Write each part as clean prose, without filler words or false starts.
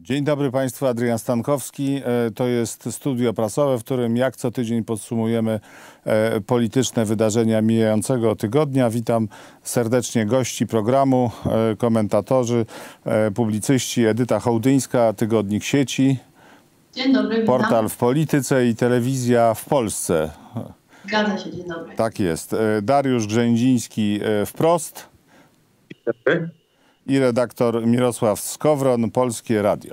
Dzień dobry Państwu, Adrian Stankowski. To jest studio prasowe, w którym jak co tydzień podsumujemy polityczne wydarzenia mijającego tygodnia. Witam serdecznie gości programu, komentatorzy, publicyści Edyta Hołdyńska, Tygodnik Sieci. Dzień dobry, witam. Portal w Polityce i Telewizja w Polsce. Zgadza się, dzień dobry. Tak jest. Dariusz Grzędziński, Wprost. Dzień dobry. I redaktor Mirosław Skowron, Polskie Radio.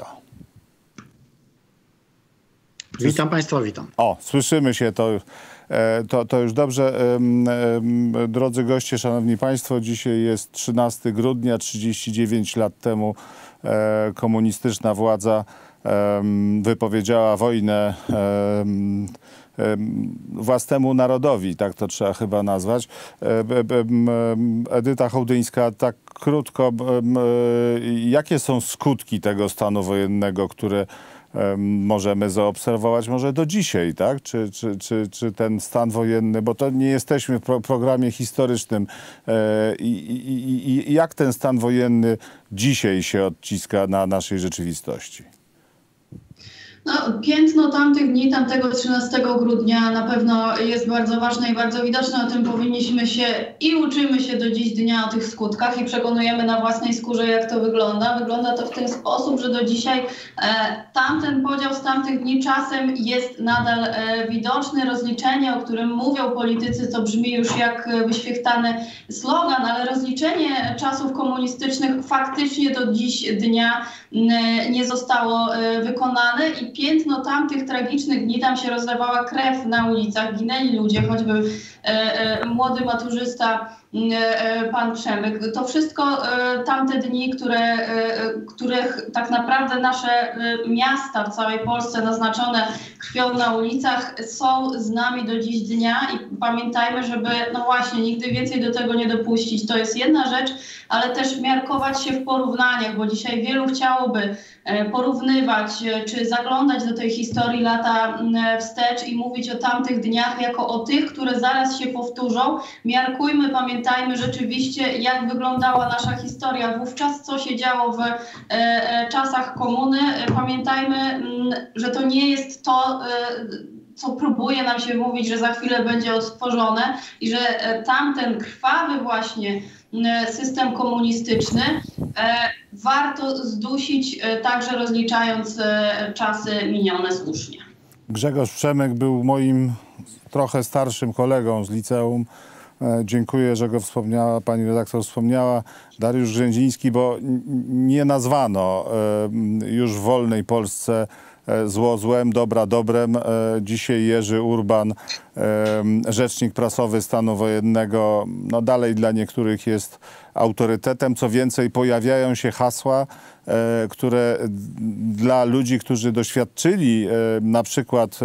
Witam Państwa, witam. O, słyszymy się, to już dobrze. Drodzy goście, szanowni państwo, dzisiaj jest 13 grudnia, 39 lat temu komunistyczna władza wypowiedziała wojnę własnemu narodowi, tak to trzeba chyba nazwać. Edyta Hołdyńska, tak krótko, jakie są skutki tego stanu wojennego, które możemy zaobserwować może do dzisiaj, tak? Czy ten stan wojenny, bo to nie jesteśmy w programie historycznym, jak ten stan wojenny dzisiaj się odciska na naszej rzeczywistości? No, piętno tamtych dni, tamtego 13 grudnia na pewno jest bardzo ważne i bardzo widoczne. O tym powinniśmy się i uczymy się do dziś dnia o tych skutkach i przekonujemy na własnej skórze, jak to wygląda. Wygląda to w ten sposób, że do dzisiaj tamten podział z tamtych dni czasem jest nadal widoczny. Rozliczenie, o którym mówią politycy, to brzmi już jak wyświechtany slogan, ale rozliczenie czasów komunistycznych faktycznie do dziś dnia nie zostało wykonane i piętno tamtych tragicznych dni, tam się rozlewała krew na ulicach, ginęli ludzie, choćby młody maturzysta pan Przemyk. To wszystko tamte dni, których tak naprawdę nasze miasta w całej Polsce naznaczone krwią na ulicach są z nami do dziś dnia i pamiętajmy, żeby no właśnie nigdy więcej do tego nie dopuścić. To jest jedna rzecz, ale też miarkować się w porównaniach, bo dzisiaj wielu chciałoby porównywać czy zaglądać do tej historii lata wstecz i mówić o tamtych dniach jako o tych, które zaraz się powtórzą. Miarkujmy, pamiętajmy rzeczywiście, jak wyglądała nasza historia wówczas, co się działo w czasach komuny. Pamiętajmy, że to nie jest to, co próbuje nam się mówić, że za chwilę będzie odtworzone i że tamten krwawy właśnie system komunistyczny warto zdusić, także rozliczając czasy minione słusznie. Grzegorz Przemyk był moim trochę starszym kolegą z liceum. Dziękuję, że go wspomniała, pani redaktor wspomniała. Dariusz Grzędziński, bo nie nazwano już w wolnej Polsce zło złem, dobra dobrem. Dzisiaj Jerzy Urban, rzecznik prasowy stanu wojennego, no dalej dla niektórych jest autorytetem. Co więcej, pojawiają się hasła, które dla ludzi, którzy doświadczyli na przykład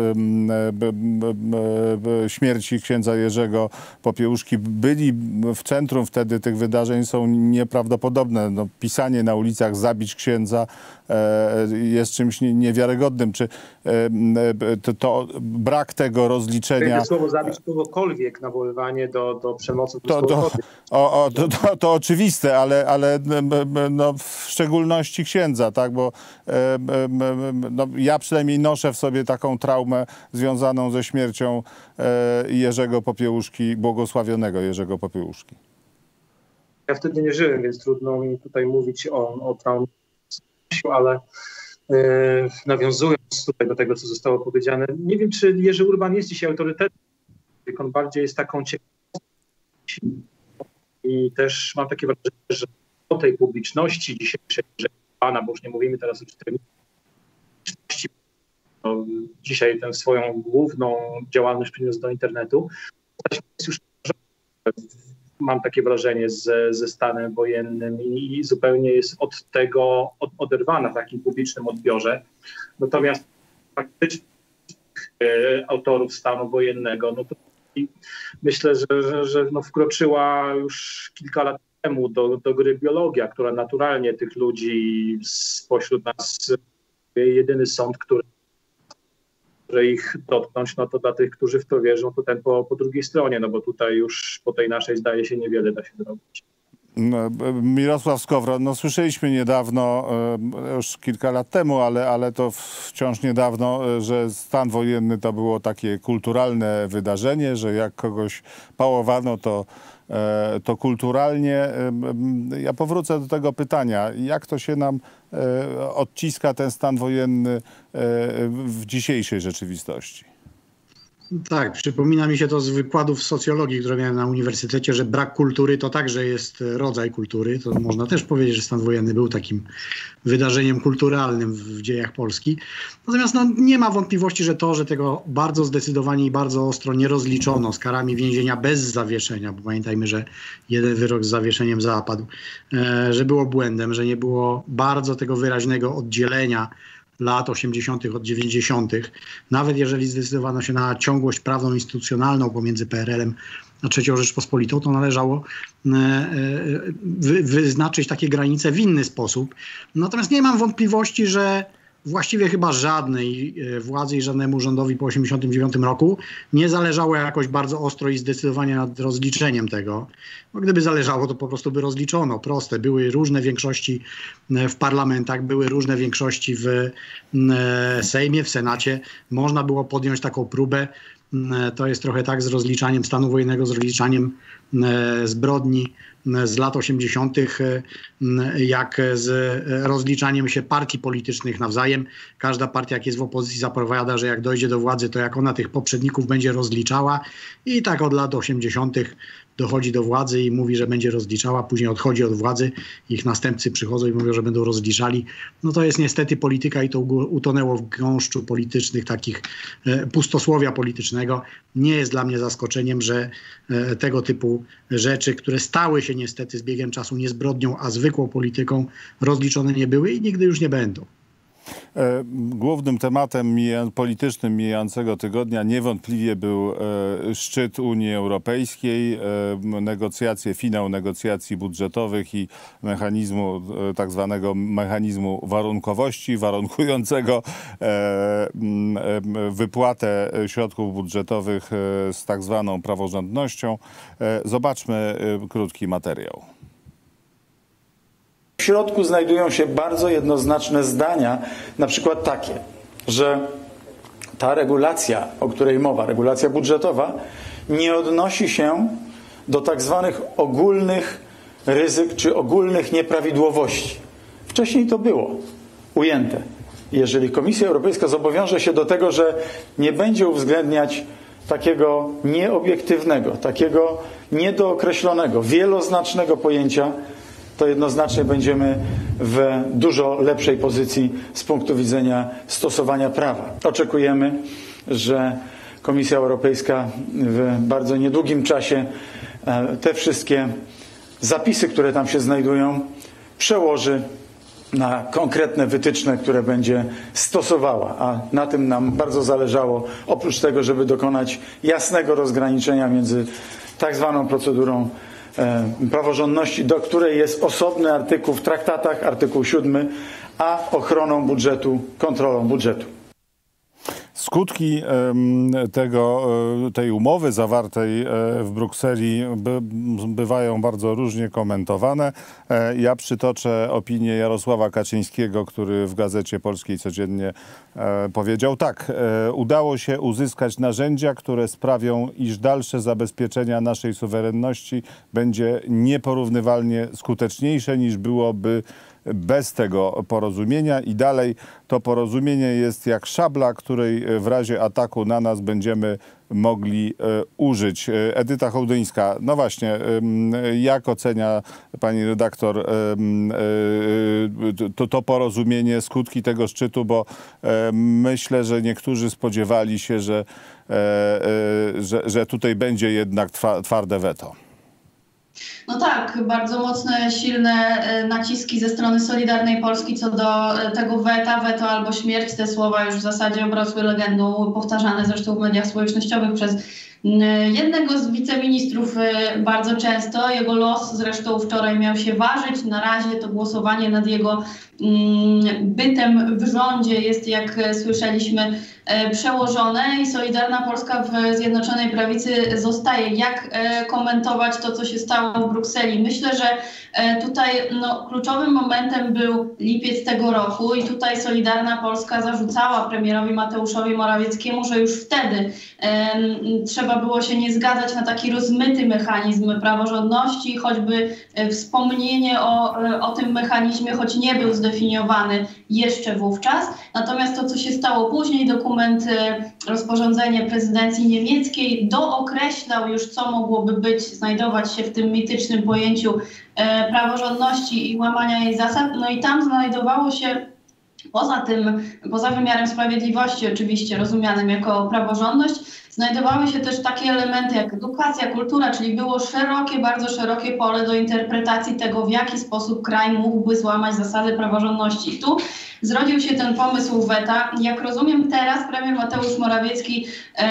śmierci księdza Jerzego Popiełuszki, byli w centrum wtedy tych wydarzeń, są nieprawdopodobne. No, pisanie na ulicach "zabić księdza" jest czymś niewiarygodnym. Czy to brak tego rozliczenia... Słowo "zabić" kogokolwiek, nawoływanie do przemocy. To oczywiste, ale no, w szczególności księdza, tak? Bo no, ja przynajmniej noszę w sobie taką traumę związaną ze śmiercią Jerzego Popiełuszki, błogosławionego Jerzego Popiełuszki. Ja wtedy nie żyłem, więc trudno mi tutaj mówić o traumie, ale nawiązując tutaj do tego, co zostało powiedziane, nie wiem, czy Jerzy Urban jest dzisiaj autorytetem, on bardziej jest taką ciekawostką. I też mam takie wrażenie, że o tej publiczności dzisiejszej, Pana, bo już nie mówimy teraz o czytelności, no, dzisiaj tę swoją główną działalność przyniósł do internetu. Jest już, mam takie wrażenie, ze stanem wojennym i zupełnie jest od tego oderwana w takim publicznym odbiorze. Natomiast faktycznie autorów stanu wojennego, no to myślę, że no wkroczyła już kilka lat temu do gry biologia, która naturalnie tych ludzi spośród nas, jedyny sąd, który ich dotknąć, no to dla tych, którzy w to wierzą, to ten po drugiej stronie, no bo tutaj już po tej naszej zdaje się niewiele da się zrobić. Mirosław Skowron, no słyszeliśmy niedawno, już kilka lat temu, ale to wciąż niedawno, że stan wojenny to było takie kulturalne wydarzenie, że jak kogoś pałowano, to kulturalnie. Ja powrócę do tego pytania. Jak to się nam odciska ten stan wojenny w dzisiejszej rzeczywistości? Tak, przypomina mi się to z wykładów socjologii, które miałem na uniwersytecie, że brak kultury to także jest rodzaj kultury. To można też powiedzieć, że stan wojenny był takim wydarzeniem kulturalnym w dziejach Polski. Natomiast nie ma wątpliwości, że tego bardzo zdecydowanie i bardzo ostro nie rozliczono z karami więzienia bez zawieszenia, bo pamiętajmy, że jeden wyrok z zawieszeniem zapadł, że było błędem, że nie było bardzo tego wyraźnego oddzielenia lat 80. od 90. Nawet jeżeli zdecydowano się na ciągłość prawną instytucjonalną pomiędzy PRL-em a III Rzeczpospolitą, to należało wyznaczyć takie granice w inny sposób. Natomiast nie mam wątpliwości, że właściwie chyba żadnej władzy i żadnemu rządowi po 1989 roku nie zależało jakoś bardzo ostro i zdecydowanie nad rozliczeniem tego. Bo gdyby zależało, to po prostu by rozliczono. Proste. Były różne większości w parlamentach, były różne większości w Sejmie, w Senacie. Można było podjąć taką próbę. To jest trochę tak z rozliczaniem stanu wojennego, z rozliczaniem zbrodni z lat 80., jak z rozliczaniem się partii politycznych nawzajem. Każda partia, jak jest w opozycji, zapowiada, że jak dojdzie do władzy, to jak ona tych poprzedników będzie rozliczała. I tak od lat 80. dochodzi do władzy i mówi, że będzie rozliczała, później odchodzi od władzy, ich następcy przychodzą i mówią, że będą rozliczali. No to jest niestety polityka i to utonęło w gąszczu politycznych, takich pustosłowia politycznego. Nie jest dla mnie zaskoczeniem, że tego typu rzeczy, które stały się niestety z biegiem czasu nie zbrodnią, a zwykłą polityką, rozliczone nie były i nigdy już nie będą. Głównym tematem politycznym mijającego tygodnia niewątpliwie był szczyt Unii Europejskiej, finał negocjacji budżetowych i mechanizmu, tak zwanego mechanizmu warunkowości, warunkującego wypłatę środków budżetowych z tak zwaną praworządnością. Zobaczmy krótki materiał. W środku znajdują się bardzo jednoznaczne zdania, na przykład takie, że ta regulacja, o której mowa, regulacja budżetowa, nie odnosi się do tak zwanych ogólnych ryzyk czy ogólnych nieprawidłowości. Wcześniej to było ujęte. Jeżeli Komisja Europejska zobowiąże się do tego, że nie będzie uwzględniać takiego nieobiektywnego, takiego niedookreślonego, wieloznacznego pojęcia, to jednoznacznie będziemy w dużo lepszej pozycji z punktu widzenia stosowania prawa. Oczekujemy, że Komisja Europejska w bardzo niedługim czasie te wszystkie zapisy, które tam się znajdują, przełoży na konkretne wytyczne, które będzie stosowała. A na tym nam bardzo zależało, oprócz tego, żeby dokonać jasnego rozgraniczenia między tak zwaną procedurą praworządności, do której jest osobny artykuł w traktatach, artykuł 7, a ochroną budżetu, kontrolą budżetu. Skutki tej umowy zawartej w Brukseli bywają bardzo różnie komentowane. Ja przytoczę opinię Jarosława Kaczyńskiego, który w Gazecie Polskiej codziennie powiedział tak. Udało się uzyskać narzędzia, które sprawią, iż dalsze zabezpieczenia naszej suwerenności będzie nieporównywalnie skuteczniejsze niż byłoby bez tego porozumienia i dalej to porozumienie jest jak szabla, której w razie ataku na nas będziemy mogli użyć. Edyta Hołdyńska, no właśnie, jak ocenia pani redaktor to porozumienie, skutki tego szczytu, bo myślę, że niektórzy spodziewali się, że tutaj będzie jednak twarde weto. No tak, bardzo mocne, silne naciski ze strony Solidarnej Polski co do tego weta, weto albo śmierć. Te słowa już w zasadzie obrosły legendą, powtarzane zresztą w mediach społecznościowych przez jednego z wiceministrów bardzo często. Jego los zresztą wczoraj miał się ważyć. Na razie to głosowanie nad jego bytem w rządzie jest, jak słyszeliśmy, przełożone i Solidarna Polska w Zjednoczonej Prawicy zostaje. Jak komentować to, co się stało w Brukseli? Myślę, że tutaj kluczowym momentem był lipiec tego roku i tutaj Solidarna Polska zarzucała premierowi Mateuszowi Morawieckiemu, że już wtedy trzeba było się nie zgadzać na taki rozmyty mechanizm praworządności, choćby wspomnienie o tym mechanizmie, choć nie był zdefiniowany jeszcze wówczas. Natomiast to, co się stało później, dokument, rozporządzenie prezydencji niemieckiej dookreślał już, co mogłoby znajdować się w tym mitycznym pojęciu praworządności i łamania jej zasad. No i tam znajdowało się poza wymiarem sprawiedliwości oczywiście rozumianym jako praworządność, znajdowały się też takie elementy jak edukacja, kultura, czyli było bardzo szerokie pole do interpretacji tego, w jaki sposób kraj mógłby złamać zasady praworządności. I tu zrodził się ten pomysł weta. Jak rozumiem, teraz premier Mateusz Morawiecki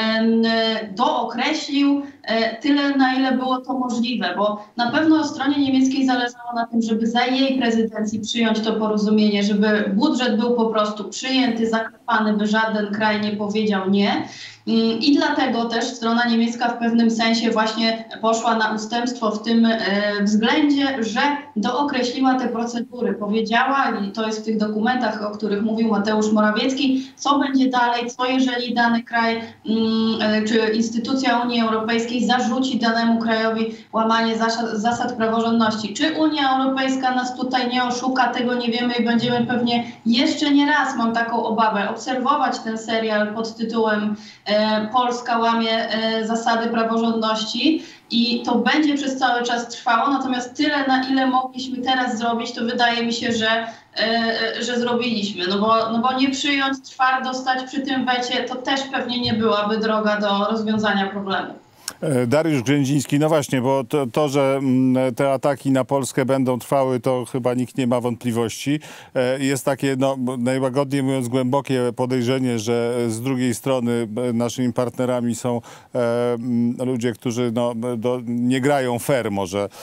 dookreślił tyle, na ile było to możliwe, bo na pewno stronie niemieckiej zależało na tym, żeby za jej prezydencji przyjąć to porozumienie, żeby budżet był po prostu przyjęty, zaklepany, by żaden kraj nie powiedział nie. I dlatego też strona niemiecka w pewnym sensie właśnie poszła na ustępstwo w tym względzie, że dookreśliła te procedury. Powiedziała, i to jest w tych dokumentach, o których mówił Mateusz Morawiecki, co będzie dalej, co jeżeli dany kraj czy instytucja Unii Europejskiej zarzuci danemu krajowi łamanie zasad praworządności. Czy Unia Europejska nas tutaj nie oszuka, tego nie wiemy i będziemy pewnie jeszcze nie raz, mam taką obawę, obserwować ten serial pod tytułem Polska łamie zasady praworządności i to będzie przez cały czas trwało, natomiast tyle, na ile mogliśmy teraz zrobić, to wydaje mi się, że zrobiliśmy. No bo nie przyjąć, twardo stać przy tym wecie, to też pewnie nie byłaby droga do rozwiązania problemu. Dariusz Grzędziński, no właśnie, bo to, że te ataki na Polskę będą trwały, to chyba nikt nie ma wątpliwości. Jest takie, najłagodniej mówiąc, głębokie podejrzenie, że z drugiej strony naszymi partnerami są ludzie, którzy nie grają fair,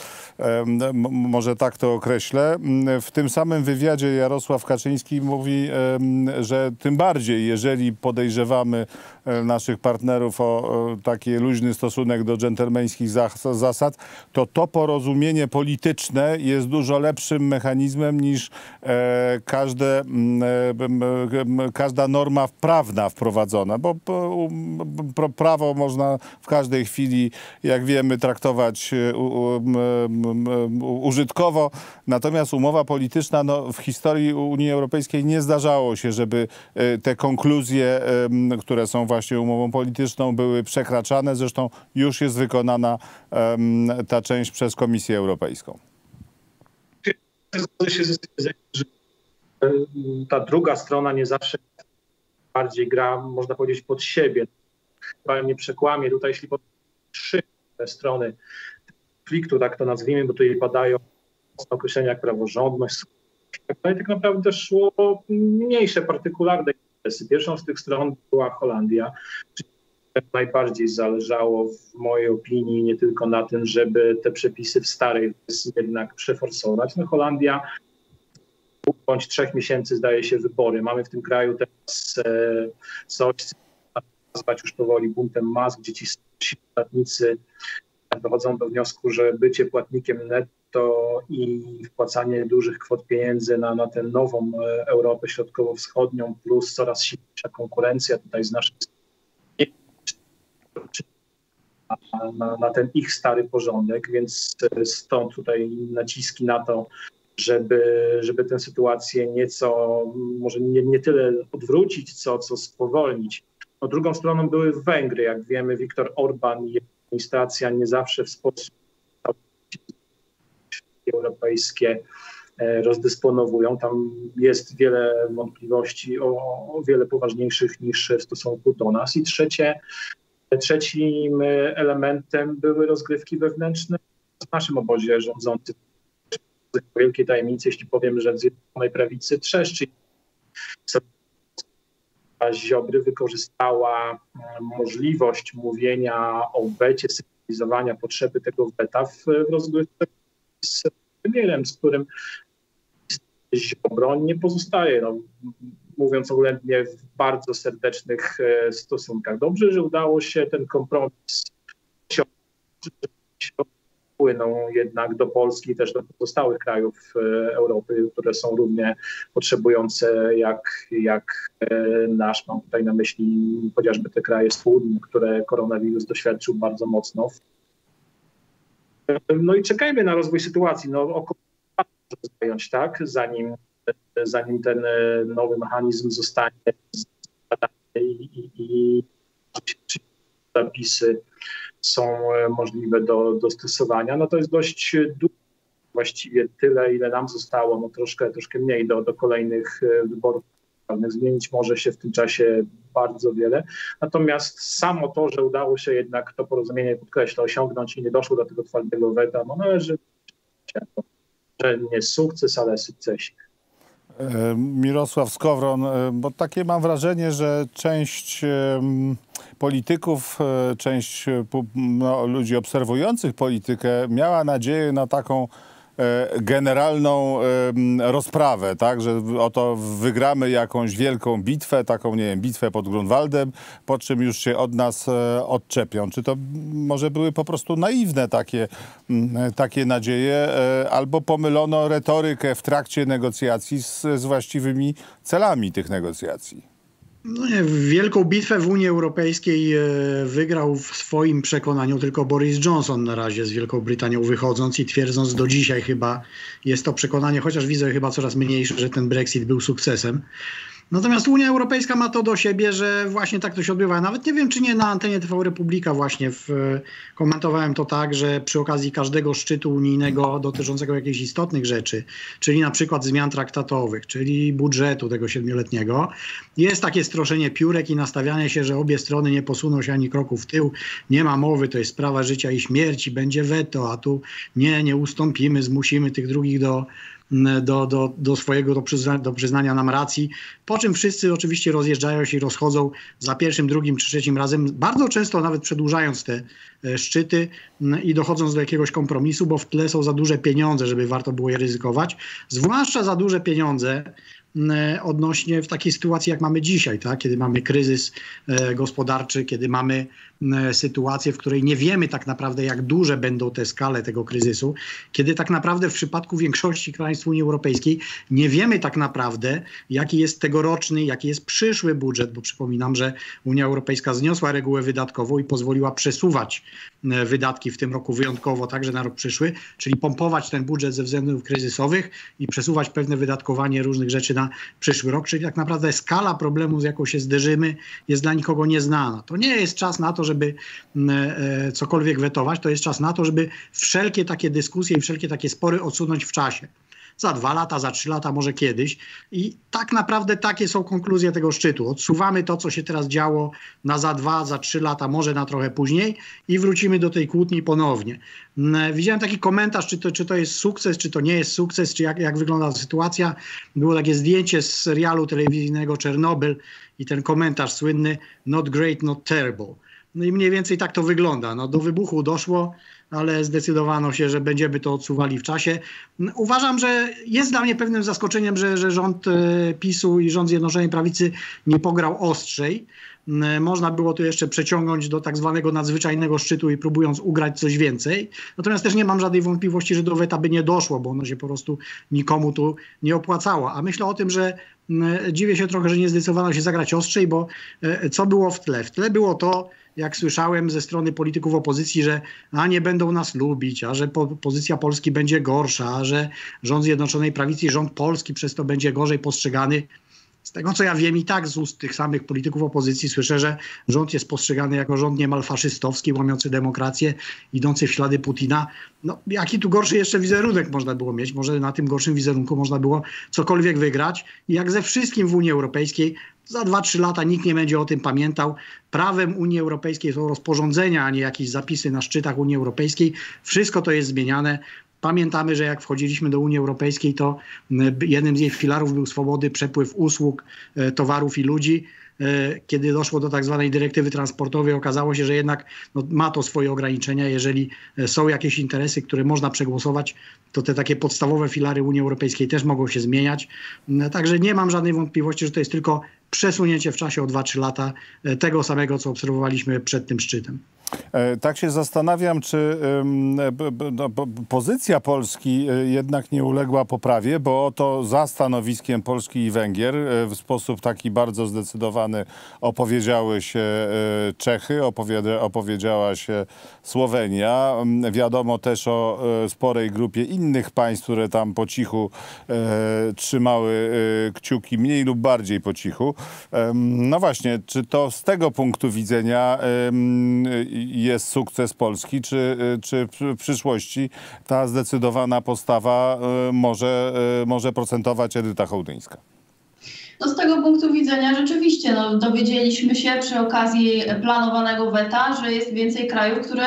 może tak to określę. W tym samym wywiadzie Jarosław Kaczyński mówi, że tym bardziej, jeżeli podejrzewamy naszych partnerów o taki luźny stosunek do dżentelmeńskich zasad, to porozumienie polityczne jest dużo lepszym mechanizmem niż każda norma prawna wprowadzona, bo prawo można w każdej chwili, jak wiemy, traktować użytkowo. Natomiast umowa polityczna, w historii Unii Europejskiej nie zdarzało się, żeby te konkluzje, które są właśnie umową polityczną, były przekraczane. Zresztą już jest wykonana ta część przez Komisję Europejską. Zgodzę się z tym, że ta druga strona nie zawsze bardziej gra, można powiedzieć, pod siebie. Chyba nie przekłamie. Tutaj jeśli trzy strony konfliktu, tak to nazwijmy, bo tutaj padają określenia jak praworządność, ale tak naprawdę też szło o mniejsze, partykularne interesy. Pierwszą z tych stron była Holandia. Najbardziej zależało w mojej opinii nie tylko na tym, żeby te przepisy w starej wersji jednak przeforsować. Holandia bądź 3 miesięcy zdaje się wybory. Mamy w tym kraju teraz coś, co nazwać już powoli buntem mas, gdzie ci podatnicy dochodzą do wniosku, że bycie płatnikiem netto i wpłacanie dużych kwot pieniędzy na tę nową Europę Środkowo-Wschodnią plus coraz silniejsza konkurencja tutaj z naszej strony na ten ich stary porządek, więc stąd tutaj naciski na to, żeby tę sytuację nieco, może nie tyle odwrócić, co spowolnić. Drugą stroną były Węgry. Jak wiemy, Viktor Orban i jego administracja nie zawsze w sposób europejskie rozdysponowują. Tam jest wiele wątpliwości, o wiele poważniejszych niż w stosunku do nas. I trzecim elementem były rozgrywki wewnętrzne w naszym obozie rządzącym. Wielkie tajemnice, jeśli powiem, że w Zjednoczonej Prawicy trzeszczy. Ziobry wykorzystała możliwość mówienia o wecie, sygnalizowania potrzeby tego weta w rozgrywce z premierem, z którym Ziobro nie pozostaje. mówiąc oględnie, w bardzo serdecznych stosunkach. Dobrze, że udało się ten kompromis wpłyną jednak do Polski i też do pozostałych krajów Europy, które są równie potrzebujące jak nasz. Mam tutaj na myśli chociażby te kraje z południa, które koronawirus doświadczył bardzo mocno. No i czekajmy na rozwój sytuacji. No, około zająć, tak, zanim ten nowy mechanizm zostanie zbadany i zapisy są możliwe do stosowania. No to jest dość dużo, właściwie tyle, ile nam zostało, no troszkę mniej do kolejnych wyborów. Zmienić może się w tym czasie bardzo wiele. Natomiast samo to, że udało się jednak to porozumienie, podkreślę, osiągnąć i nie doszło do tego twardego weta, no należy, że nie sukces, ale sukcesik. Mirosław Skowron, bo takie mam wrażenie, że część polityków, część ludzi obserwujących politykę miała nadzieję na taką generalną rozprawę, tak, że oto wygramy jakąś wielką bitwę, taką, nie wiem, bitwę pod Grunwaldem, po czym już się od nas odczepią. Czy to może były po prostu naiwne takie nadzieje, albo pomylono retorykę w trakcie negocjacji z właściwymi celami tych negocjacji? No nie, wielką bitwę w Unii Europejskiej wygrał w swoim przekonaniu tylko Boris Johnson na razie z Wielką Brytanią wychodząc i twierdząc do dzisiaj chyba jest to przekonanie, chociaż widzę chyba coraz mniejsze, że ten Brexit był sukcesem. Natomiast Unia Europejska ma to do siebie, że właśnie tak to się odbywa. Nawet nie wiem, czy nie na antenie TV Republika właśnie komentowałem to tak, że przy okazji każdego szczytu unijnego dotyczącego jakichś istotnych rzeczy, czyli na przykład zmian traktatowych, czyli budżetu tego 7-letniego, jest takie stroszenie piórek i nastawianie się, że obie strony nie posuną się ani kroku w tył, nie ma mowy, to jest sprawa życia i śmierci, będzie weto, a tu nie ustąpimy, zmusimy tych drugich do przyznania nam racji, po czym wszyscy oczywiście rozjeżdżają się i rozchodzą za pierwszym, drugim czy trzecim razem, bardzo często nawet przedłużając te szczyty i dochodząc do jakiegoś kompromisu, bo w tle są za duże pieniądze, żeby warto było je ryzykować, zwłaszcza za duże pieniądze odnośnie w takiej sytuacji, jak mamy dzisiaj, tak? Kiedy mamy kryzys gospodarczy, kiedy mamy sytuację, w której nie wiemy tak naprawdę, jak duże będą te skale tego kryzysu, kiedy tak naprawdę w przypadku większości państw Unii Europejskiej nie wiemy tak naprawdę, jaki jest tegoroczny, jaki jest przyszły budżet, bo przypominam, że Unia Europejska zniosła regułę wydatkową i pozwoliła przesuwać wydatki w tym roku wyjątkowo także na rok przyszły, czyli pompować ten budżet ze względów kryzysowych i przesuwać pewne wydatkowanie różnych rzeczy na przyszły rok, czyli tak naprawdę skala problemu, z jaką się zderzymy, jest dla nikogo nieznana. To nie jest czas na to, żeby cokolwiek wetować, to jest czas na to, żeby wszelkie takie dyskusje i wszelkie takie spory odsunąć w czasie. Za 2 lata, za 3 lata, może kiedyś. I tak naprawdę takie są konkluzje tego szczytu. Odsuwamy to, co się teraz działo na za 2, za 3 lata, może na trochę później i wrócimy do tej kłótni ponownie. Widziałem taki komentarz, czy to jest sukces, czy to nie jest sukces, czy jak wygląda ta sytuacja. Było takie zdjęcie z serialu telewizyjnego Czernobyl i ten komentarz słynny not great, not terrible. No i mniej więcej tak to wygląda. No, do wybuchu doszło, ale zdecydowano się, że będziemy to odsuwali w czasie. Uważam, że jest dla mnie pewnym zaskoczeniem, że rząd PiS-u i rząd Zjednoczonej Prawicy nie pograł ostrzej. Można było to jeszcze przeciągnąć do tak zwanego nadzwyczajnego szczytu i próbując ugrać coś więcej. Natomiast też nie mam żadnej wątpliwości, że do weta by nie doszło, bo ono się po prostu nikomu tu nie opłacało. A myślę o tym, że dziwię się trochę, że nie zdecydowano się zagrać ostrzej, bo co było w tle? W tle było to, jak słyszałem ze strony polityków opozycji, że nie będą nas lubić, a że pozycja Polski będzie gorsza, a że rząd Zjednoczonej Prawicy i rząd polski przez to będzie gorzej postrzegany. Z tego, co ja wiem i tak z ust tych samych polityków opozycji słyszę, że rząd jest postrzegany jako rząd niemal faszystowski, łamiący demokrację, idący w ślady Putina. No, jaki tu gorszy jeszcze wizerunek można było mieć? Może na tym gorszym wizerunku można było cokolwiek wygrać. I jak ze wszystkim w Unii Europejskiej, za 2-3 lata nikt nie będzie o tym pamiętał. Prawem Unii Europejskiej są rozporządzenia, a nie jakieś zapisy na szczytach Unii Europejskiej. Wszystko to jest zmieniane. Pamiętamy, że jak wchodziliśmy do Unii Europejskiej, to jednym z jej filarów był swobody, przepływ usług, towarów i ludzi. kiedy doszło do tak zwanej dyrektywy transportowej, okazało się, że jednak ma to swoje ograniczenia. Jeżeli są jakieś interesy, które można przegłosować, to te takie podstawowe filary Unii Europejskiej też mogą się zmieniać. Także nie mam żadnej wątpliwości, że to jest tylko przesunięcie w czasie o 2-3 lata tego samego, co obserwowaliśmy przed tym szczytem. Tak się zastanawiam, czy pozycja Polski jednak nie uległa poprawie, bo oto za stanowiskiem Polski i Węgier w sposób taki bardzo zdecydowany opowiedziały się Czechy, opowiedziała się Słowenia. Wiadomo też o sporej grupie innych państw, które tam po cichu trzymały kciuki, mniej lub bardziej po cichu. No właśnie, czy to z tego punktu widzenia jest sukces Polski, czy w przyszłości ta zdecydowana postawa może procentować Edyta Hołdyńska? No z tego punktu widzenia rzeczywiście dowiedzieliśmy się przy okazji planowanego weta, że jest więcej krajów, które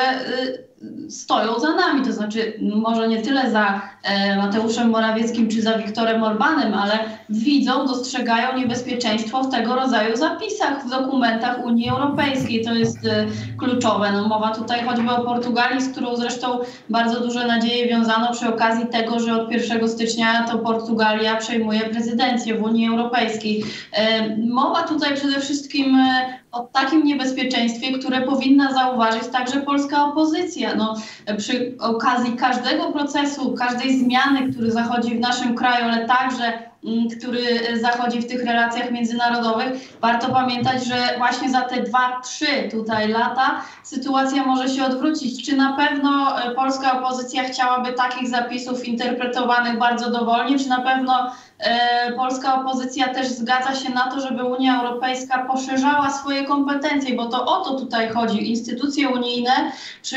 stoją za nami, to znaczy może nie tyle za Mateuszem Morawieckim czy za Viktorem Orbánem, ale widzą, dostrzegają niebezpieczeństwo w tego rodzaju zapisach w dokumentach Unii Europejskiej. To jest kluczowe. No, mowa tutaj choćby o Portugalii, z którą zresztą bardzo duże nadzieje wiązano przy okazji tego, że od 1 stycznia to Portugalia przejmuje prezydencję w Unii Europejskiej. Mowa tutaj przede wszystkim o takim niebezpieczeństwie, które powinna zauważyć także polska opozycja. No, przy okazji każdego procesu, każdej zmiany, który zachodzi w naszym kraju, ale także który zachodzi w tych relacjach międzynarodowych, warto pamiętać, że właśnie za te 2-3 tutaj lata sytuacja może się odwrócić. Czy na pewno polska opozycja chciałaby takich zapisów interpretowanych bardzo dowolnie, czy na pewno polska opozycja też zgadza się na to, żeby Unia Europejska poszerzała swoje kompetencje, bo to o to tutaj chodzi. Instytucje unijne przy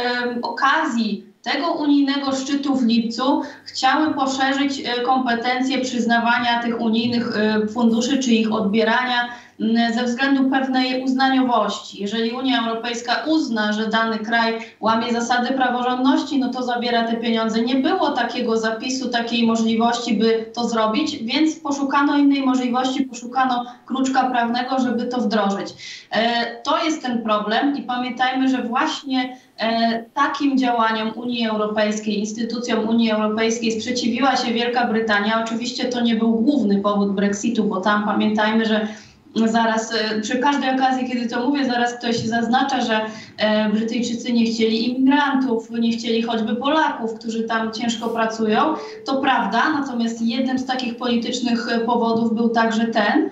okazji tego unijnego szczytu w lipcu chciały poszerzyć kompetencje przyznawania tych unijnych funduszy czy ich odbierania ze względu pewnej uznaniowości. Jeżeli Unia Europejska uzna, że dany kraj łamie zasady praworządności, no to zabiera te pieniądze. Nie było takiego zapisu, takiej możliwości, by to zrobić, więc poszukano innej możliwości, poszukano kruczka prawnego, żeby to wdrożyć. To jest ten problem i pamiętajmy, że właśnie takim działaniom Unii Europejskiej, instytucjom Unii Europejskiej sprzeciwiła się Wielka Brytania. Oczywiście to nie był główny powód Brexitu, bo tam pamiętajmy, że zaraz, przy każdej okazji, kiedy to mówię, zaraz ktoś zaznacza, że Brytyjczycy nie chcieli imigrantów, nie chcieli choćby Polaków, którzy tam ciężko pracują. To prawda, natomiast jednym z takich politycznych powodów był także ten,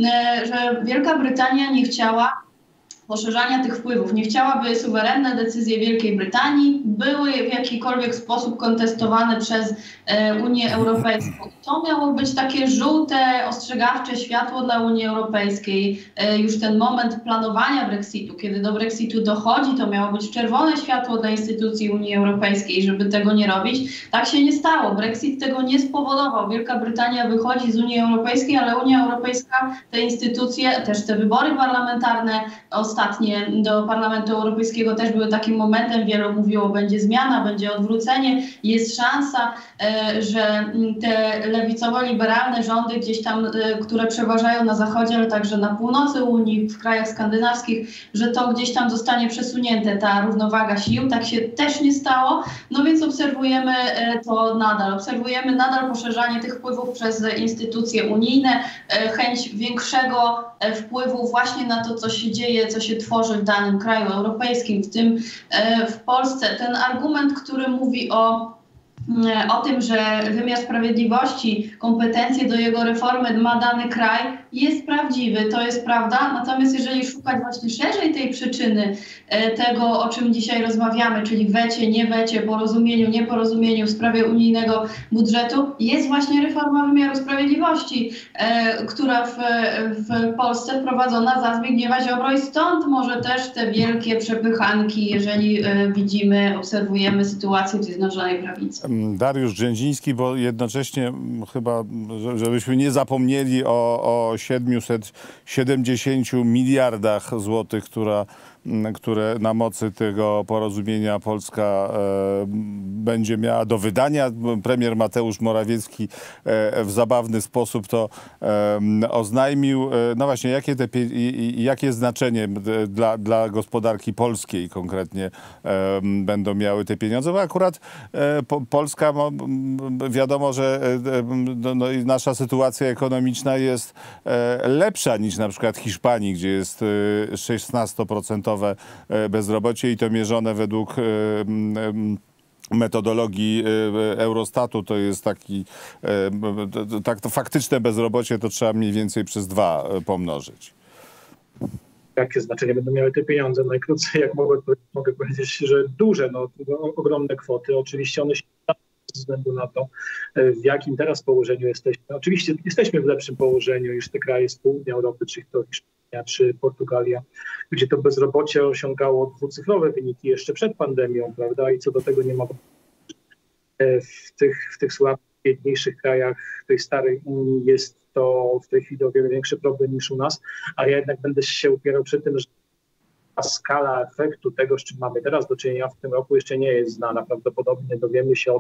że Wielka Brytania nie chciała poszerzania tych wpływów. Nie chciałaby suwerenne decyzje Wielkiej Brytanii były w jakikolwiek sposób kontestowane przez Unię Europejską. To miało być takie żółte, ostrzegawcze światło dla Unii Europejskiej. Już ten moment planowania Brexitu, kiedy do Brexitu dochodzi, to miało być czerwone światło dla instytucji Unii Europejskiej, żeby tego nie robić. Tak się nie stało. Brexit tego nie spowodował. Wielka Brytania wychodzi z Unii Europejskiej, ale Unia Europejska, te instytucje, też te wybory parlamentarne ostatnie do Parlamentu Europejskiego też były takim momentem. Wielu mówiło, będzie zmiana, będzie odwrócenie. Jest szansa, że te lewicowo-liberalne rządy gdzieś tam, które przeważają na zachodzie, ale także na północy Unii, w krajach skandynawskich, że to gdzieś tam zostanie przesunięte, ta równowaga sił. Tak się też nie stało. No więc obserwujemy to nadal. Obserwujemy nadal poszerzanie tych wpływów przez instytucje unijne, chęć większego wpływu właśnie na to, co się dzieje, co się tworzy w danym kraju europejskim, w tym w Polsce. Ten argument, który mówi o tym, że wymiar sprawiedliwości, kompetencje do jego reformy ma dany kraj, jest prawdziwy, to jest prawda. Natomiast jeżeli szukać właśnie szerzej tej przyczyny tego, o czym dzisiaj rozmawiamy, czyli wecie, nie wecie, porozumieniu, nieporozumieniu w sprawie unijnego budżetu, jest właśnie reforma wymiaru sprawiedliwości, która w Polsce wprowadzona za Zbigniewa Ziobro i stąd może też te wielkie przepychanki, jeżeli widzimy, obserwujemy sytuację w Zjednoczonej Prawicy. Dariusz Grzęziński, bo jednocześnie chyba, żebyśmy nie zapomnieli o 770 miliardach złotych, które na mocy tego porozumienia Polska będzie miała do wydania. Premier Mateusz Morawiecki w zabawny sposób to oznajmił. No właśnie, jakie znaczenie dla gospodarki polskiej konkretnie będą miały te pieniądze? Bo akurat Polska, wiadomo, że nasza sytuacja ekonomiczna jest lepsza niż na przykład Hiszpanii, gdzie jest 16% bezrobocie i to mierzone według metodologii Eurostatu. To jest to faktyczne bezrobocie to trzeba mniej więcej przez 2 pomnożyć. Jakie znaczenie będą miały te pieniądze? Najkrócej, jak mogę powiedzieć, że duże, ogromne kwoty. Oczywiście one się ze względu na to, w jakim teraz położeniu jesteśmy. Oczywiście jesteśmy w lepszym położeniu niż te kraje z południa Europy, czy to Hiszpania, czy Portugalia, gdzie to bezrobocie osiągało dwucyfrowe wyniki jeszcze przed pandemią, prawda? I co do tego nie ma w tych słabych, biedniejszych krajach tej starej Unii jest to w tej chwili o wiele większy problem niż u nas, a ja jednak będę się upierał przy tym, że skala efektu tego, z czym mamy teraz do czynienia w tym roku, jeszcze nie jest znana. Prawdopodobnie dowiemy się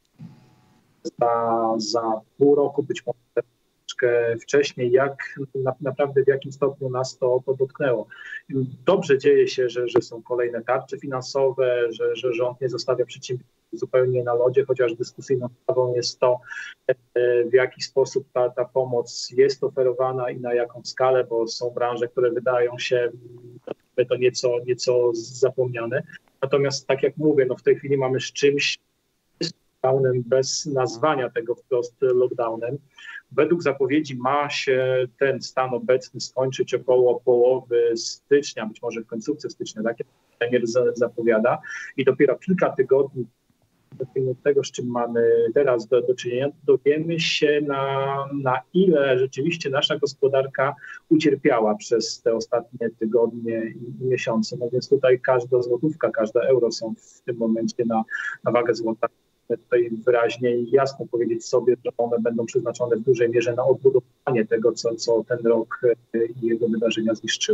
za pół roku, być może troszeczkę wcześniej, naprawdę w jakim stopniu nas to dotknęło. Dobrze dzieje się, że są kolejne tarcze finansowe, że rząd nie zostawia przedsiębiorców zupełnie na lodzie, chociaż dyskusyjną sprawą jest to, w jaki sposób ta pomoc jest oferowana i na jaką skalę, bo są branże, które wydają się to nieco zapomniane. Natomiast tak jak mówię, w tej chwili mamy z czymś lockdownem bez nazwania tego wprost lockdownem. Według zapowiedzi ma się ten stan obecny skończyć około połowy stycznia, być może w końcówce stycznia, tak jak premier zapowiada. I dopiero kilka tygodni od tego, z czym mamy teraz do czynienia, dowiemy się na ile rzeczywiście nasza gospodarka ucierpiała przez te ostatnie tygodnie i miesiące. No więc tutaj każda złotówka, każde euro są w tym momencie na wagę złota. Tutaj wyraźnie i jasno powiedzieć sobie, że one będą przeznaczone w dużej mierze na odbudowanie tego, co ten rok i jego wydarzenia zniszczyły.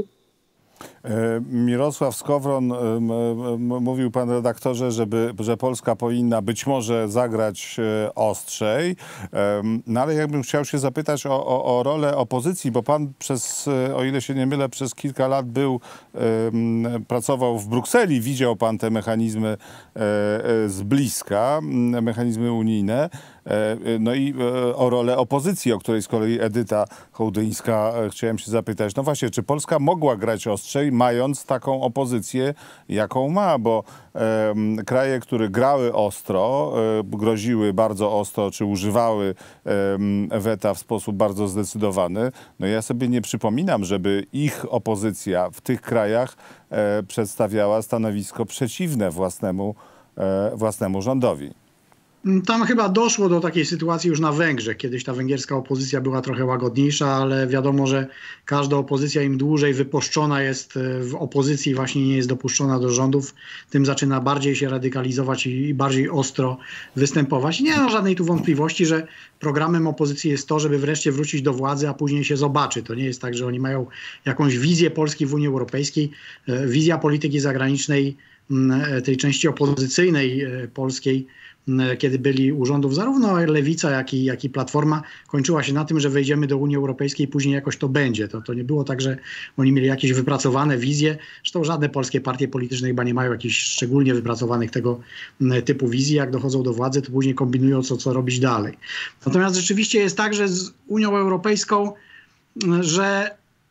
Mirosław Skowron, mówił pan redaktorze, że Polska powinna być może zagrać ostrzej, no ale ja bym chciał się zapytać o rolę opozycji, bo pan o ile się nie mylę, przez kilka lat pracował w Brukseli, widział pan te mechanizmy z bliska, mechanizmy unijne. No i o rolę opozycji, o której z kolei Edyta Hołdyńska chciałem się zapytać. No właśnie, czy Polska mogła grać ostrzej, mając taką opozycję, jaką ma? Bo kraje, które grały ostro, groziły bardzo ostro, czy używały weta w sposób bardzo zdecydowany, no ja sobie nie przypominam, żeby ich opozycja w tych krajach przedstawiała stanowisko przeciwne własnemu rządowi. Tam chyba doszło do takiej sytuacji już na Węgrzech. Kiedyś ta węgierska opozycja była trochę łagodniejsza, ale wiadomo, że każda opozycja im dłużej wypuszczona jest w opozycji, właśnie nie jest dopuszczona do rządów, tym zaczyna bardziej się radykalizować i bardziej ostro występować. Nie ma żadnej tu wątpliwości, że programem opozycji jest to, żeby wreszcie wrócić do władzy, a później się zobaczy. To nie jest tak, że oni mają jakąś wizję Polski w Unii Europejskiej. Wizja polityki zagranicznej tej części opozycyjnej polskiej, kiedy byli u rządów zarówno Lewica, jak i Platforma, kończyła się na tym, że wejdziemy do Unii Europejskiej i później jakoś to będzie. To nie było tak, że oni mieli jakieś wypracowane wizje. Zresztą żadne polskie partie polityczne chyba nie mają jakichś szczególnie wypracowanych tego typu wizji. Jak dochodzą do władzy, to później kombinują, co robić dalej. Natomiast rzeczywiście jest tak, że z Unią Europejską, że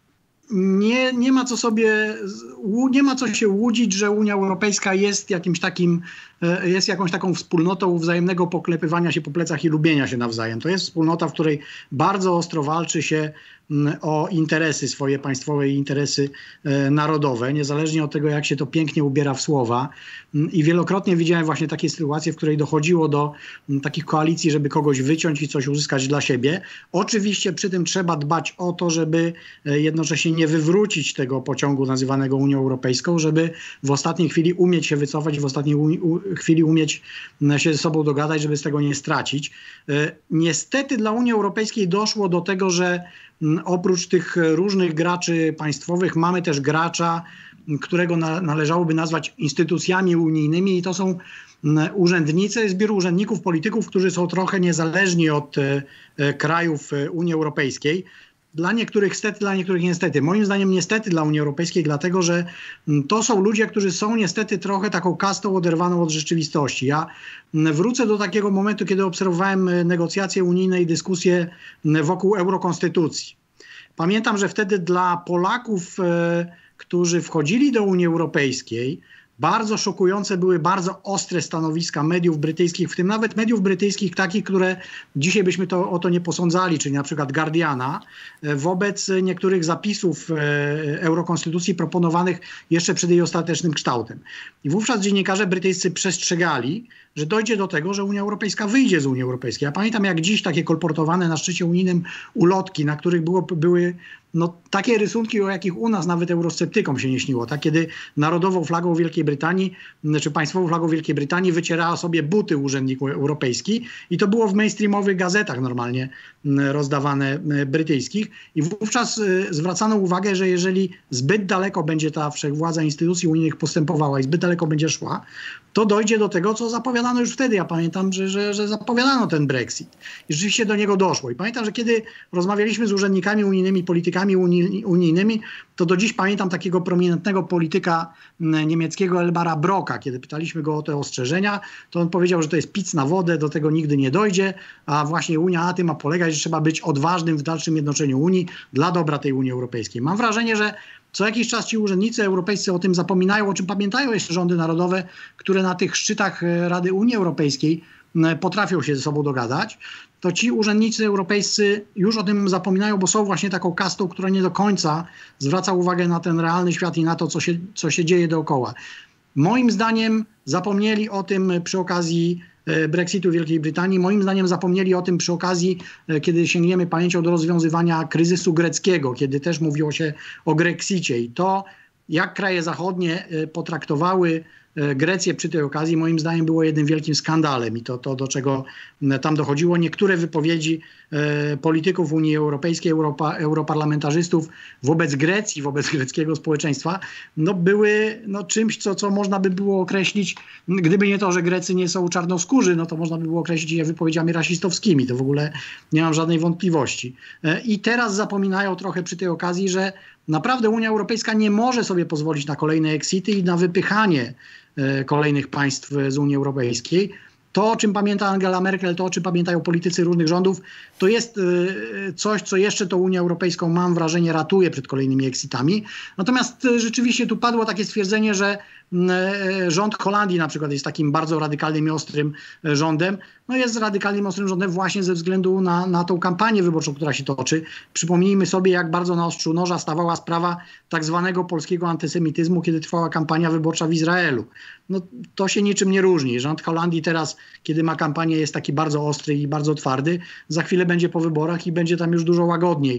nie ma co się łudzić, że Unia Europejska jest jakąś taką wspólnotą wzajemnego poklepywania się po plecach i lubienia się nawzajem. To jest wspólnota, w której bardzo ostro walczy się o interesy swoje państwowe i interesy narodowe, niezależnie od tego, jak się to pięknie ubiera w słowa. I wielokrotnie widziałem właśnie takie sytuacje, w której dochodziło do takich koalicji, żeby kogoś wyciąć i coś uzyskać dla siebie. Oczywiście przy tym trzeba dbać o to, żeby jednocześnie nie wywrócić tego pociągu nazywanego Unią Europejską, żeby w ostatniej chwili umieć się wycofać, w ostatniej chwili umieć się ze sobą dogadać, żeby z tego nie stracić. Niestety dla Unii Europejskiej doszło do tego, że oprócz tych różnych graczy państwowych mamy też gracza którego należałoby nazwać instytucjami unijnymi i to są urzędnicy, zbiór urzędników, polityków, którzy są trochę niezależni od krajów Unii Europejskiej. Dla niektórych stety, dla niektórych niestety. Moim zdaniem niestety dla Unii Europejskiej, dlatego że to są ludzie, którzy są niestety trochę taką kastą oderwaną od rzeczywistości. Ja wrócę do takiego momentu, kiedy obserwowałem negocjacje unijne i dyskusje wokół eurokonstytucji. Pamiętam, że wtedy dla Polaków, którzy wchodzili do Unii Europejskiej, bardzo szokujące były bardzo ostre stanowiska mediów brytyjskich, w tym nawet mediów brytyjskich takich, które dzisiaj byśmy o to nie posądzali, czyli na przykład Guardiana, wobec niektórych zapisów eurokonstytucji proponowanych jeszcze przed jej ostatecznym kształtem. I wówczas dziennikarze brytyjscy przestrzegali, że dojdzie do tego, że Unia Europejska wyjdzie z Unii Europejskiej. Ja pamiętam jak dziś takie kolportowane na szczycie unijnym ulotki, na których były takie rysunki, o jakich u nas nawet eurosceptykom się nie śniło. Tak, kiedy narodową flagą Wielkiej Brytanii, czy państwową flagą Wielkiej Brytanii wycierała sobie buty urzędnik europejski i to było w mainstreamowych gazetach normalnie rozdawane brytyjskich. I wówczas zwracano uwagę, że jeżeli zbyt daleko będzie ta wszechwładza instytucji unijnych postępowała i zbyt daleko będzie szła, to dojdzie do tego, co zapowiadano już wtedy. Ja pamiętam, że zapowiadano ten Brexit. I rzeczywiście do niego doszło. I pamiętam, że kiedy rozmawialiśmy z urzędnikami unijnymi, politykami unijnymi, to do dziś pamiętam takiego prominentnego polityka niemieckiego Elmara Brocka. Kiedy pytaliśmy go o te ostrzeżenia, to on powiedział, że to jest pic na wodę, do tego nigdy nie dojdzie, a właśnie Unia na tym ma polegać, że trzeba być odważnym w dalszym jednoczeniu Unii dla dobra tej Unii Europejskiej. Mam wrażenie, że co jakiś czas ci urzędnicy europejscy o tym zapominają, o czym pamiętają jeszcze rządy narodowe, które na tych szczytach Rady Unii Europejskiej potrafią się ze sobą dogadać, to ci urzędnicy europejscy już o tym zapominają, bo są właśnie taką kastą, która nie do końca zwraca uwagę na ten realny świat i na to, co się dzieje dookoła. Moim zdaniem zapomnieli o tym przy okazji Brexitu Wielkiej Brytanii. Moim zdaniem zapomnieli o tym przy okazji, kiedy sięgniemy pamięcią do rozwiązywania kryzysu greckiego, kiedy też mówiło się o Grexicie. I to, jak kraje zachodnie potraktowały Grecję przy tej okazji, moim zdaniem było jednym wielkim skandalem. I to do czego tam dochodziło. Niektóre wypowiedzi polityków Unii Europejskiej, europarlamentarzystów wobec Grecji, wobec greckiego społeczeństwa, były czymś, co można by było określić, gdyby nie to, że Grecy nie są czarnoskórzy, to można by było określić je wypowiedziami rasistowskimi. To w ogóle nie mam żadnej wątpliwości. I teraz zapominają trochę przy tej okazji, że naprawdę Unia Europejska nie może sobie pozwolić na kolejne exity i na wypychanie kolejnych państw z Unii Europejskiej. To, o czym pamięta Angela Merkel, to, o czym pamiętają politycy różnych rządów, to jest coś, co jeszcze tą Unię Europejską, mam wrażenie, ratuje przed kolejnymi exitami. Natomiast rzeczywiście tu padło takie stwierdzenie, że rząd Holandii na przykład jest takim bardzo radykalnym i ostrym rządem. Jest radykalnym, ostrym rządem właśnie ze względu na tą kampanię wyborczą, która się toczy. Przypomnijmy sobie, jak bardzo na ostrzu noża stawała sprawa tak zwanego polskiego antysemityzmu, kiedy trwała kampania wyborcza w Izraelu. To się niczym nie różni. Rząd Holandii teraz, kiedy ma kampanię, jest taki bardzo ostry i bardzo twardy. Za chwilę będzie po wyborach i będzie tam już dużo łagodniej.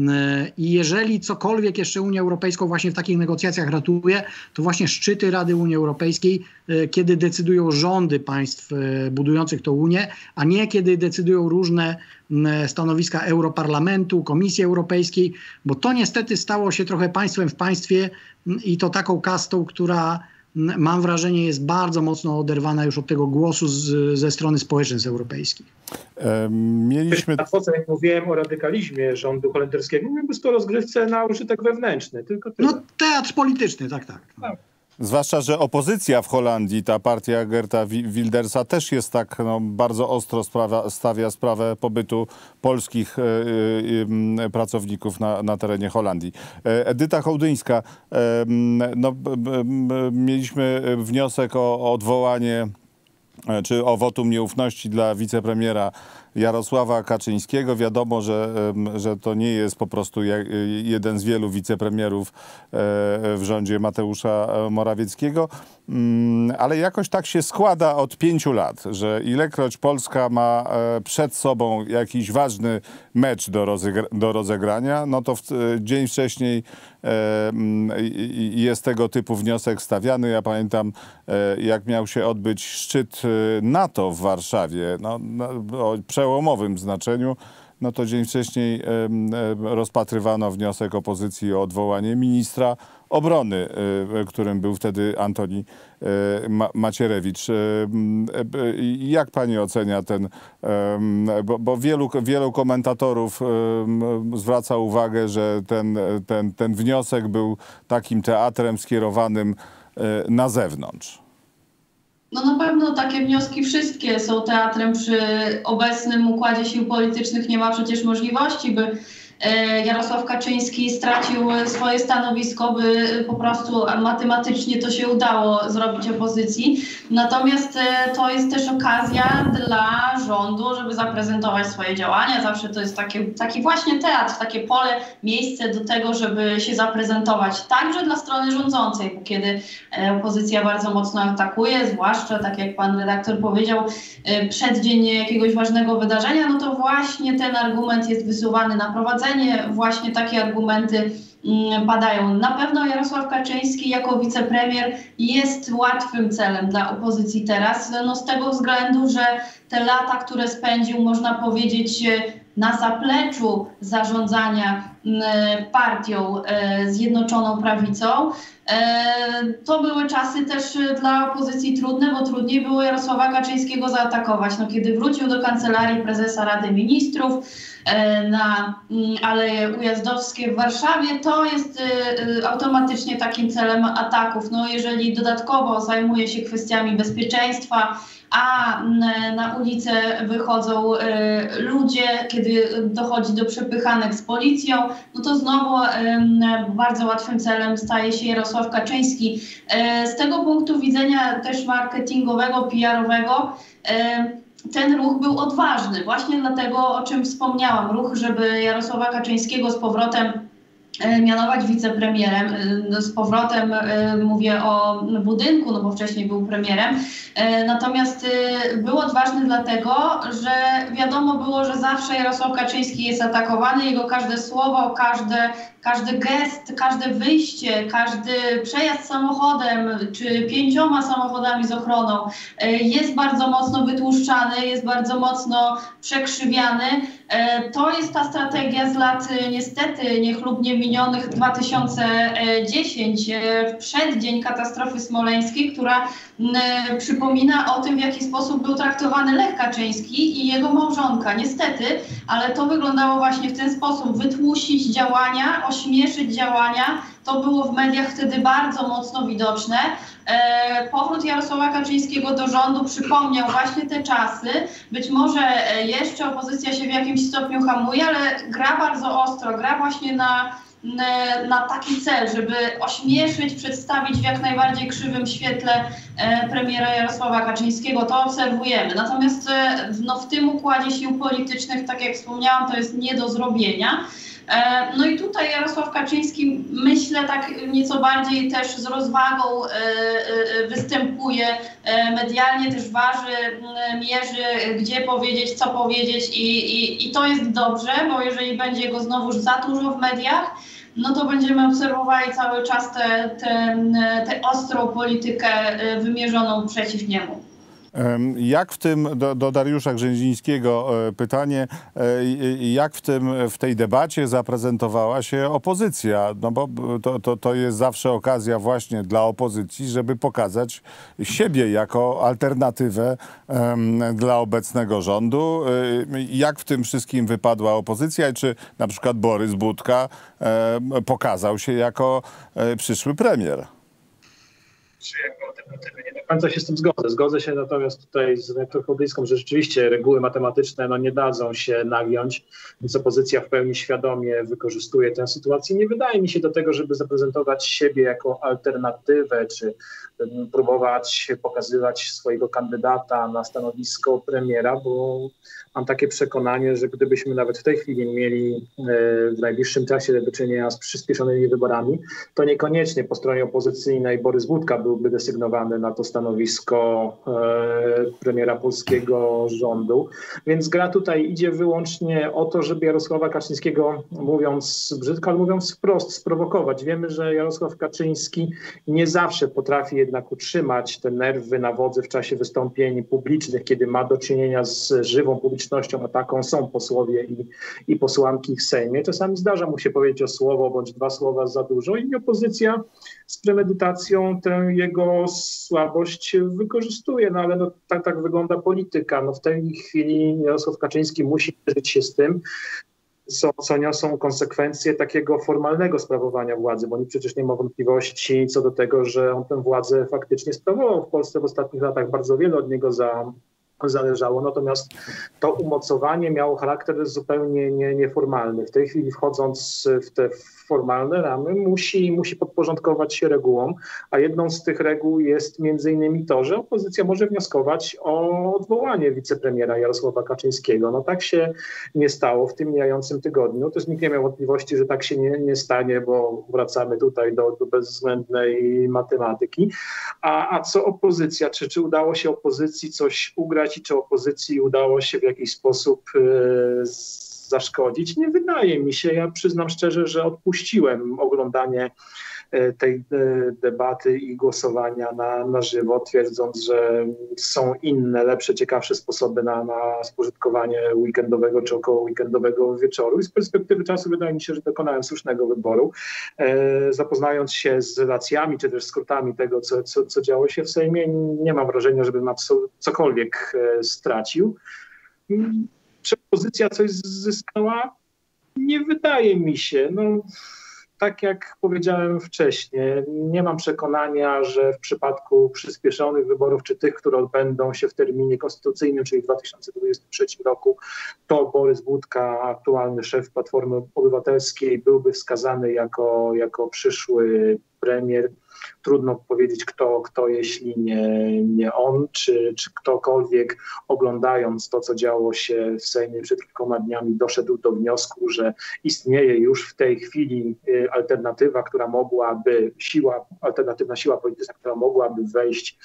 I jeżeli cokolwiek jeszcze Unię Europejską właśnie w takich negocjacjach ratuje, to właśnie szczyty Rady Unii Europejskiej, kiedy decydują rządy państw budujących tą Unię, a nie kiedy decydują różne stanowiska Europarlamentu, Komisji Europejskiej, bo to niestety stało się trochę państwem w państwie i to taką kastą, która mam wrażenie jest bardzo mocno oderwana już od tego głosu ze strony społeczeństw europejskich. Mieliśmy... Jak mówiłem o radykalizmie rządu holenderskiego, mówiłem o rozgrywce na użytek wewnętrzny. Tylko tyle. Teatr polityczny, tak. Zwłaszcza, że opozycja w Holandii, ta partia Geerta Wildersa też jest tak bardzo ostro stawia sprawę pobytu polskich pracowników na terenie Holandii. Edyta Hołdyńska, mieliśmy wniosek o odwołanie czy o wotum nieufności dla wicepremiera Jarosława Kaczyńskiego. Wiadomo, że to nie jest po prostu jeden z wielu wicepremierów w rządzie Mateusza Morawieckiego, ale jakoś tak się składa od 5 lat, że ilekroć Polska ma przed sobą jakiś ważny mecz do rozegrania, to dzień wcześniej jest tego typu wniosek stawiany. Ja pamiętam, jak miał się odbyć szczyt NATO w Warszawie, o przełomowym znaczeniu. no to dzień wcześniej rozpatrywano wniosek opozycji o odwołanie ministra obrony, którym był wtedy Antoni Macierewicz. Jak pani ocenia ten, bo wielu komentatorów zwraca uwagę, że ten wniosek był takim teatrem skierowanym na zewnątrz. No na pewno takie wnioski wszystkie są teatrem. Przy obecnym układzie sił politycznych nie ma przecież możliwości, by Jarosław Kaczyński stracił swoje stanowisko, by po prostu matematycznie to się udało zrobić opozycji. Natomiast to jest też okazja dla rządu, żeby zaprezentować swoje działania. Zawsze to jest taki właśnie teatr, takie pole, miejsce do tego, żeby się zaprezentować. Także dla strony rządzącej, bo kiedy opozycja bardzo mocno atakuje, zwłaszcza, tak jak pan redaktor powiedział, przeddzień jakiegoś ważnego wydarzenia, no to właśnie ten argument jest wysuwany na prowadzenie. Właśnie takie argumenty padają. Na pewno Jarosław Kaczyński jako wicepremier jest łatwym celem dla opozycji teraz, no z tego względu, że te lata, które spędził, można powiedzieć, na zapleczu zarządzania partią Zjednoczoną Prawicą. To były czasy też dla opozycji trudne, bo trudniej było Jarosława Kaczyńskiego zaatakować. No, kiedy wrócił do Kancelarii Prezesa Rady Ministrów na Aleje Ujazdowskie w Warszawie, to jest automatycznie takim celem ataków. No, jeżeli dodatkowo zajmuje się kwestiami bezpieczeństwa, a na ulicę wychodzą ludzie, kiedy dochodzi do przepychanek z policją, no to znowu bardzo łatwym celem staje się Jarosław Kaczyński. Z tego punktu widzenia też marketingowego, PR-owego, ten ruch był odważny. Właśnie dlatego, o czym wspomniałam, ruch, żeby Jarosława Kaczyńskiego z powrotem mianować wicepremierem. Z powrotem mówię o budynku, no bo wcześniej był premierem. Natomiast był odważny dlatego, że wiadomo było, że zawsze Jarosław Kaczyński jest atakowany. Jego każde słowo, każdy gest, każde wyjście, każdy przejazd samochodem czy 5 samochodami z ochroną jest bardzo mocno wytłuszczany, jest bardzo mocno przekrzywiany. To jest ta strategia z lat niestety niechlubnie minionych 2010, w przeddzień katastrofy smoleńskiej, która przypomina o tym, w jaki sposób był traktowany Lech Kaczyński i jego małżonka. Niestety, ale to wyglądało właśnie w ten sposób. Wytłuścić działania, ośmieszyć działania. To było w mediach wtedy bardzo mocno widoczne. Powrót Jarosława Kaczyńskiego do rządu przypomniał właśnie te czasy. Być może jeszcze opozycja się w jakimś stopniu hamuje, ale gra bardzo ostro, gra właśnie na taki cel, żeby ośmieszyć, przedstawić w jak najbardziej krzywym świetle premiera Jarosława Kaczyńskiego. To obserwujemy. Natomiast no, w tym układzie sił politycznych, tak jak wspomniałam, to jest nie do zrobienia. No i tutaj Jarosław Kaczyński, myślę, tak nieco bardziej też z rozwagą występuje medialnie, też waży, mierzy, gdzie powiedzieć, co powiedzieć i to jest dobrze, bo jeżeli będzie go znowuż za dużo w mediach, no to będziemy obserwowali cały czas tę ostrą politykę wymierzoną przeciw niemu. Jak do Dariusza Grzęzińskiego pytanie, jak w tej debacie zaprezentowała się opozycja? No bo to jest zawsze okazja właśnie dla opozycji, żeby pokazać siebie jako alternatywę dla obecnego rządu. Jak w tym wszystkim wypadła opozycja? Czy na przykład Borys Budka pokazał się jako przyszły premier? Nie do końca się z tym zgodzę. Zgodzę się natomiast tutaj z redaktorką Dyską, że rzeczywiście reguły matematyczne nie dadzą się nagiąć, więc opozycja w pełni świadomie wykorzystuje tę sytuację. Nie wydaje mi się do tego, żeby zaprezentować siebie jako alternatywę, czy próbować pokazywać swojego kandydata na stanowisko premiera, bo mam takie przekonanie, że gdybyśmy nawet w tej chwili mieli w najbliższym czasie do czynienia z przyspieszonymi wyborami, to niekoniecznie po stronie opozycyjnej Borys Budka byłby desygnowany na to stanowisko stanowisko premiera polskiego rządu. Więc gra tutaj idzie wyłącznie o to, żeby Jarosława Kaczyńskiego, mówiąc brzydko, ale mówiąc wprost, sprowokować. Wiemy, że Jarosław Kaczyński nie zawsze potrafi jednak utrzymać te nerwy na wodzy w czasie wystąpień publicznych, kiedy ma do czynienia z żywą publicznością, a taką są posłowie i posłanki w Sejmie. Czasami zdarza mu się powiedzieć o słowo bądź dwa słowa za dużo i opozycja z premedytacją tę jego słabość wykorzystuje. No ale no, tak wygląda polityka. No, w tej chwili Jarosław Kaczyński musi mierzyć się z tym, co niosą konsekwencje takiego formalnego sprawowania władzy, bo nikt przecież nie ma wątpliwości co do tego, że on tę władzę faktycznie sprawował w Polsce w ostatnich latach. Bardzo wiele od niego zależało, natomiast to umocowanie miało charakter zupełnie nieformalny. W tej chwili wchodząc w te formalne ramy musi podporządkować się regułom, a jedną z tych reguł jest między innymi to, że opozycja może wnioskować o odwołanie wicepremiera Jarosława Kaczyńskiego. No tak się nie stało w tym mijającym tygodniu. Też nikt nie miał wątpliwości, że tak się nie stanie, bo wracamy tutaj do bezwzględnej matematyki. A co opozycja? Czy udało się opozycji coś ugrać i czy opozycji udało się w jakiś sposób zaszkodzić? Nie wydaje mi się. Ja przyznam szczerze, że odpuściłem oglądanie tej debaty i głosowania na żywo, twierdząc, że są inne, lepsze, ciekawsze sposoby na spożytkowanie weekendowego czy około weekendowego wieczoru. I z perspektywy czasu wydaje mi się, że dokonałem słusznego wyboru. Zapoznając się z relacjami czy też skrótami tego, co działo się w Sejmie, nie mam wrażenia, żebym cokolwiek stracił. Czy opozycja coś zyskała? Nie wydaje mi się. No, tak jak powiedziałem wcześniej, nie mam przekonania, że w przypadku przyspieszonych wyborów, czy tych, które odbędą się w terminie konstytucyjnym, czyli w 2023 roku, to Borys Budka, aktualny szef Platformy Obywatelskiej, byłby wskazany jako przyszły premier. Trudno powiedzieć, kto jeśli nie on, czy ktokolwiek, oglądając to, co działo się w Sejmie przed kilkoma dniami, doszedł do wniosku, że istnieje już w tej chwili alternatywa, alternatywna siła polityczna, która mogłaby wejść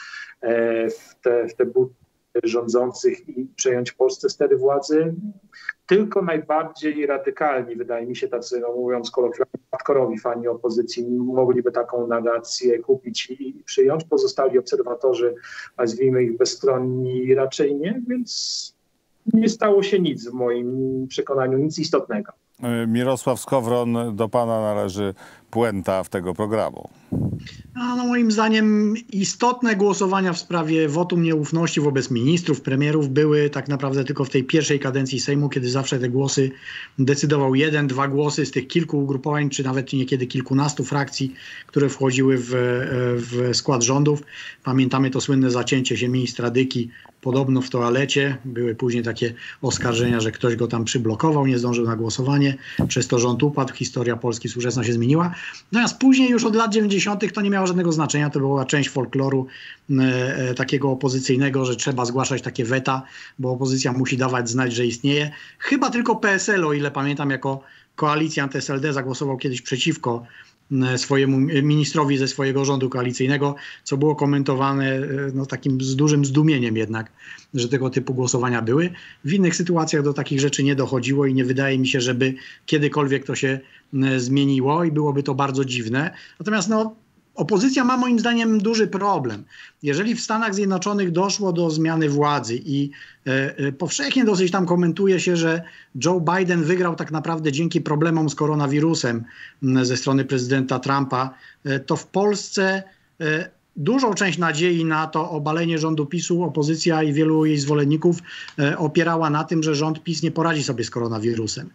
w te buty rządzących i przejąć w Polsce stery władzy. Tylko najbardziej radykalni, wydaje mi się, tacy, no mówiąc kolokwialnie, hardkorowi fani opozycji mogliby taką narrację kupić i przyjąć. Pozostali obserwatorzy, nazwijmy ich bezstronni, raczej nie, więc nie stało się nic w moim przekonaniu, nic istotnego. Mirosław Skowron, do pana należy puenta w tego programu. No, moim zdaniem istotne głosowania w sprawie wotum nieufności wobec ministrów, premierów były tak naprawdę tylko w tej pierwszej kadencji Sejmu, kiedy zawsze te głosy decydował 1-2 głosy z tych kilku ugrupowań, czy nawet niekiedy kilkunastu frakcji, które wchodziły w skład rządów. Pamiętamy to słynne zacięcie się ministra Dyki podobno w toalecie. Były później takie oskarżenia, że ktoś go tam przyblokował, nie zdążył na głosowanie. Przez to rząd upadł, historia Polski współczesna się zmieniła. Natomiast później już od lat 90. to nie miało żadnego znaczenia. To była część folkloru takiego opozycyjnego, że trzeba zgłaszać takie weta, bo opozycja musi dawać znać, że istnieje. Chyba tylko PSL, o ile pamiętam, jako koalicjant SLD zagłosował kiedyś przeciwko swojemu ministrowi ze swojego rządu koalicyjnego, co było komentowane takim z dużym zdumieniem jednak, że tego typu głosowania były. W innych sytuacjach do takich rzeczy nie dochodziło i nie wydaje mi się, żeby kiedykolwiek to się zmieniło i byłoby to bardzo dziwne. Natomiast opozycja ma moim zdaniem duży problem. Jeżeli w Stanach Zjednoczonych doszło do zmiany władzy i powszechnie dosyć tam komentuje się, że Joe Biden wygrał tak naprawdę dzięki problemom z koronawirusem ze strony prezydenta Trumpa, to w Polsce dużą część nadziei na to obalenie rządu PiS-u opozycja i wielu jej zwolenników opierała na tym, że rząd PiS nie poradzi sobie z koronawirusem.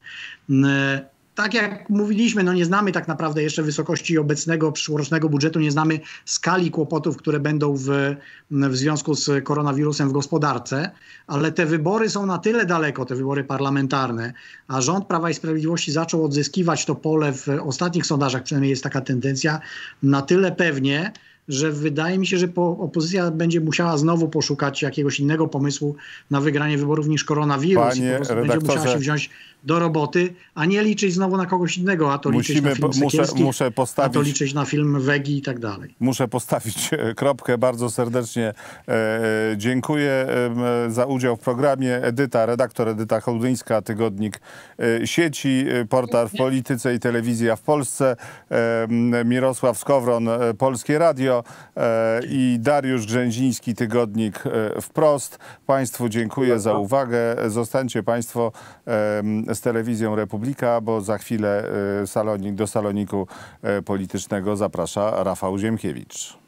Tak jak mówiliśmy, nie znamy tak naprawdę jeszcze wysokości obecnego przyszłorocznego budżetu, nie znamy skali kłopotów, które będą w związku z koronawirusem w gospodarce, ale te wybory są na tyle daleko, te wybory parlamentarne, a rząd Prawa i Sprawiedliwości zaczął odzyskiwać to pole w ostatnich sondażach, przynajmniej jest taka tendencja, na tyle pewnie, że wydaje mi się, że opozycja będzie musiała znowu poszukać jakiegoś innego pomysłu na wygranie wyborów niż koronawirus. Panie I po prostu będzie redaktorze, musiała się wziąć do roboty, a nie liczyć znowu na kogoś innego, a to liczyć na film Sekielskich, a to liczyć na film Wegi i tak dalej. Muszę postawić kropkę. Bardzo serdecznie dziękuję za udział w programie. Redaktor Edyta Hołdyńska, Tygodnik Sieci, portal w polityce i telewizja w Polsce, Mirosław Skowron, Polskie Radio i Dariusz Grzęziński, Tygodnik Wprost. Państwu dziękuję za uwagę. Zostańcie Państwo z Telewizją Republika, bo za chwilę do saloniku politycznego zaprasza Rafał Ziemkiewicz.